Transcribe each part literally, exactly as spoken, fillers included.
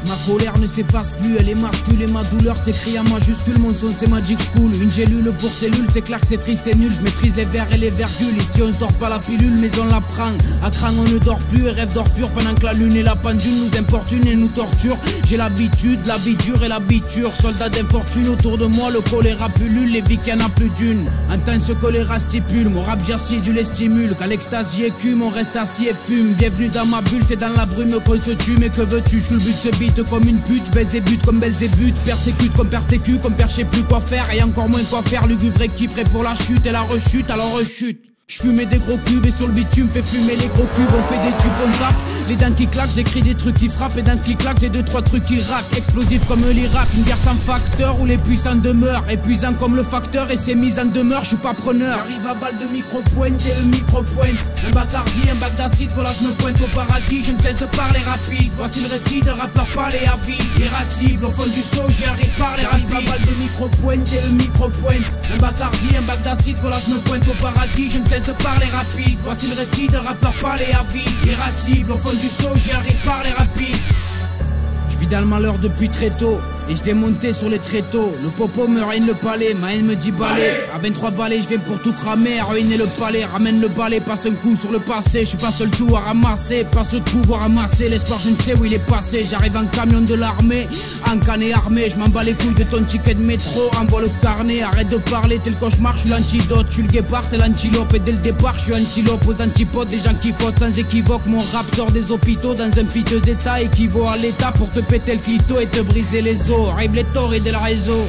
Ma colère ne s'efface plus, elle est mascule et ma douleur s'écrit en majuscule. Mon son c'est Magic School, une gélule pour cellules. C'est clair que c'est triste et nul, je maîtrise les vers et les virgules. Ici on sort pas la pilule mais on la prend. À cran on ne dort plus et rêve d'or pur. Pendant que la lune et la pendule nous importunent et nous torturent. J'ai l'habitude, la vie dure et l'habiture. Soldats d'infortune autour de moi, le choléra pullule. Les vies qu'il y en a plus d'une. Entends ce choléra stipule, mon rap j'assidu les stimule. Qu'à l'extasie écume, on reste assis et fume. Bienvenue dans ma bulle, c'est dans la brume qu'on se tue. Mais que veux-tu, je le but se bite comme une pute. Baise et bute comme Belzébuth, persécute comme persécute. Comme père je sais plus quoi faire et encore moins quoi faire. Lugubre qui prêt pour la chute et la rechute, alors rechute. J'fumais des gros cubes et sur le bitume fait fumer les gros cubes. On fait des tubes, on tape, les dents qui claquent. J'écris des trucs qui frappent et d'un qui claquent. J'ai deux trois trucs qui raquent, explosifs comme l'Irak. Une guerre sans facteur où les puissants demeurent. Épuisant comme le facteur et ses mises en demeure. J'suis pas preneur. J'arrive à balle de micro-pointe et le micro-pointe. Un Bacardi, un bac d'acide, voilà je me pointe au paradis. Je ne cesse de parler rapide. Voici le récit de rappeur parler à vie. Irascible au fond du seau, j'y arrive par les rapide. J'arrive à balle de micro-pointe et le micro-pointe. Un Bacardi, un bac d'acide, voilà je me pointe au paradis. Je ne cesse de parler rapide, voici le récit de rappeur parler à vie. Irascible au fond du seau, j'y arrive parler rapide. Je vis dans le malheur depuis très tôt et je vais monter sur les tréteaux. Le popo me ruine le palais, ma haine me dit balai. À vingt-trois balais, je viens pour tout cramer, ruiner le palais. Ramène le balai, passe un coup sur le passé. Je suis pas seul tout à ramasser, passe tout voir ramasser. L'espoir je ne sais où il est passé. J'arrive en camion de l'armée, en canne armé. Je m'en bats les couilles de ton ticket de métro. Envoie le carnet, arrête de parler, t'es le cauchemar, je suis l'antidote. Tu le guépard, t'es l'antilope. Et dès le départ, je suis antilope aux antipodes. Des gens qui votent sans équivoque. Mon rap sort des hôpitaux dans un piteux état équivaut à l'état pour te péter le clito et te briser les os. Arrive les torts et del réseau.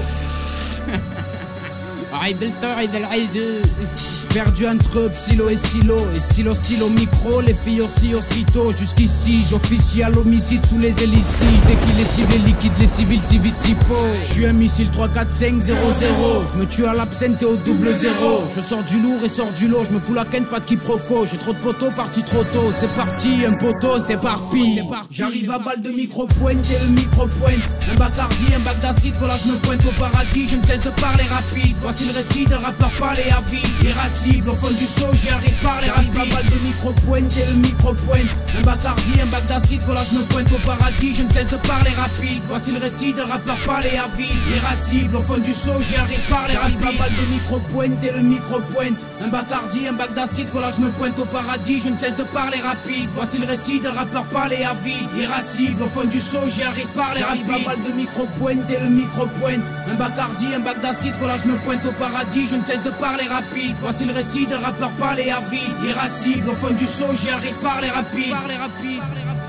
Arrive le tort et del réseau. Perdu entre psylo et stylo. Et stylo, stylo, micro. Les filles aussi, aussitôt. Jusqu'ici, j'officie à l'homicide sous les hélices. Dès qu'il est ciblé, liquide les civils si vite si faux. Je suis un missile trois quatre cinq zéro zéro. Je me tue à l'absinthe et au double zéro. Je sors du lourd et sors du lot. Je me fous la ken, pas de quiproquo. J'ai trop de poteaux, parti trop tôt. C'est parti, un poteau, c'est parti. J'arrive à balle de micro-pointe et le micro-pointe. Un Bacardi, un bac d'acide, voilà je me pointe au paradis. Je ne cesse de parler rapide. Voici le récit de rappeur parler à vie. Irascible au fond du seau, j'y arrive par les rapides. J'arrive à balle de micro-pointe et le micro-pointe. Un Bacardi, un bac d'acide, voilà je me pointe au paradis. Je ne cesse de parler rapide. Voici le récit de rappeur parler à vie. Irascible au fond du seau, j'y arrive par les rapides. J'arrive à balle de micro-pointe et le micro-pointe. Un Bacardi, un bac d'acide, voilà je me pointe au paradis. Je ne cesse de parler rapide. Voici le récit de rappeur parler à vie. Irascible au fond du seau, j'y arrive par les rapides. J'arrive à balle de micro-pointe et le micro-pointe. Un Bacardi, un bac d'acide, voilà je me pointe au paradis. Je ne cesse de parler rapide. Voici le récit de rappeur parler à vie. Irascible au fond du seau, j'y arrive par les rapides. Par les rapides.